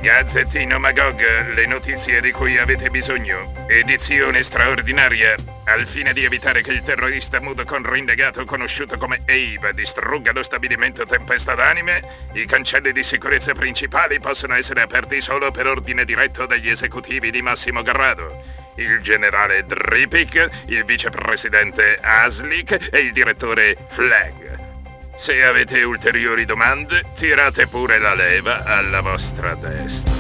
Gazzettino Magog, le notizie di cui avete bisogno. Edizione straordinaria. Al fine di evitare che il terrorista mudo con rinnegato conosciuto come Abe distrugga lo stabilimento Tempesta d'Anime, i cancelli di sicurezza principali possono essere aperti solo per ordine diretto dagli esecutivi di massimo grado. Il generale Dripik, il vicepresidente Aslik e il direttore Flag. Se avete ulteriori domande, tirate pure la leva alla vostra destra.